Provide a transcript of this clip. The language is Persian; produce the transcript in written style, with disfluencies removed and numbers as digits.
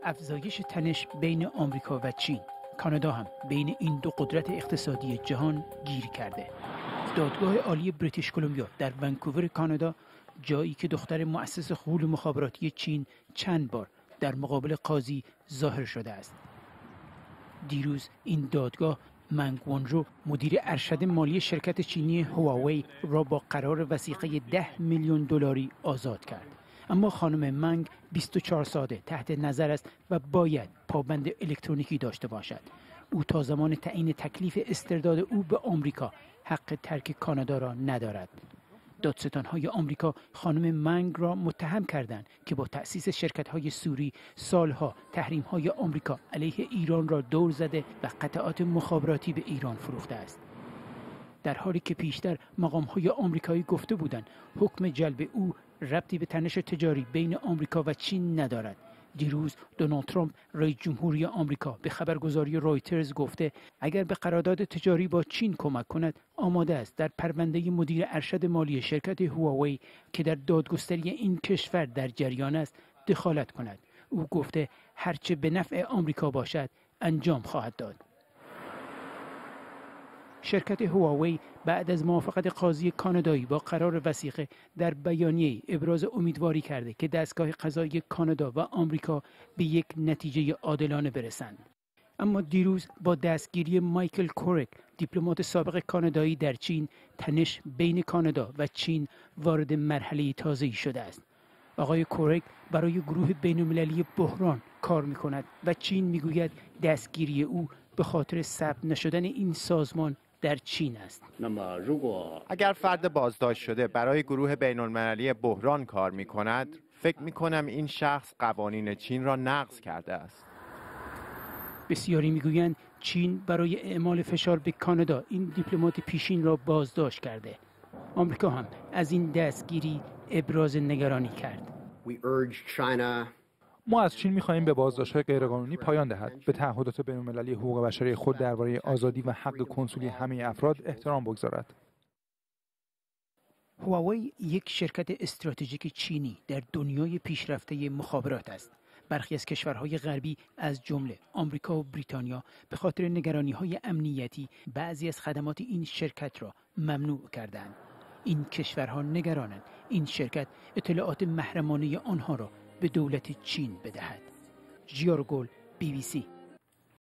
افزایش تنش بین آمریکا و چین، کانادا هم بین این دو قدرت اقتصادی جهان گیر کرده. دادگاه عالی بریتیش کلمبیا در ونکوور کانادا، جایی که دختر مؤسس غول مخابراتی چین چند بار در مقابل قاضی ظاهر شده است. دیروز این دادگاه منگ ونجو، مدیر ارشد مالی شرکت چینی هواوی را با قرار وثیقه 10 میلیون دلاری آزاد کرد. اما خانم منگ 24 ساعته تحت نظر است و باید پابند الکترونیکی داشته باشد. او تا زمان تعیین تکلیف استرداد او به آمریکا حق ترک کانادا را ندارد. دادستان‌های آمریکا خانم منگ را متهم کردند که با تأسیس شرکت‌های سوری سالها تحریم‌های آمریکا علیه ایران را دور زده و قطعات مخابراتی به ایران فروخته است. در حالی که پیشتر مقام‌های آمریکایی گفته بودند حکم جلب او ربطی به تنش تجاری بین آمریکا و چین ندارد. دیروز دونالد ترامپ رئیس جمهوری آمریکا به خبرگزاری رویترز گفته اگر به قرارداد تجاری با چین کمک کند آماده است در پرونده مدیر ارشد مالی شرکت هواوی که در دادگستری این کشور در جریان است دخالت کند. او گفته هرچه به نفع آمریکا باشد انجام خواهد داد. شرکت هواوی بعد از موافقت قاضی کانادایی با قرار وثیقه در بیانیه ابراز امیدواری کرده که دستگاه قضایی کانادا و آمریکا به یک نتیجه عادلانه برسند. اما دیروز با دستگیری مایکل کورک، دیپلمات سابق کانادایی در چین، تنش بین کانادا و چین وارد مرحله تازه‌ای شده است. آقای کورک برای گروه بین‌المللی بحران کار می‌کند و چین می‌گوید دستگیری او به خاطر ثبت نشدن این سازمان در چین است. اگر فرد بازداشت شده برای گروه بین‌المللی بحران کار می‌کند، فکر می‌کنم این شخص قوانین چین را نقض کرده است. بسیاری می‌گویند چین برای اعمال فشار به کانادا این دیپلمات پیشین را بازداشت کرده. آمریکا هم از این دستگیری ابراز نگرانی کرد. ما از چین می‌خواهیم به بازداشت‌های غیرقانونی پایان دهد، به تعهدات بین‌المللی حقوق بشری خود درباره آزادی و حق کنسولی همه افراد احترام بگذارد. هواوی یک شرکت استراتژیک چینی در دنیای پیشرفته مخابرات است. برخی از کشورهای غربی از جمله آمریکا و بریتانیا به خاطر نگرانی‌های امنیتی بعضی از خدمات این شرکت را ممنوع کردند. این کشورها نگرانند این شرکت اطلاعات محرمانه آنها را به دولت چین بدهد. ژیارگل، BBC.